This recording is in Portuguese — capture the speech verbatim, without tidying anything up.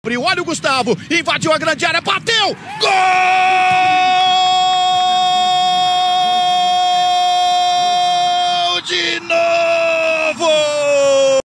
abriu, olha o Gustavo, invadiu a grande área, bateu! Gol de novo!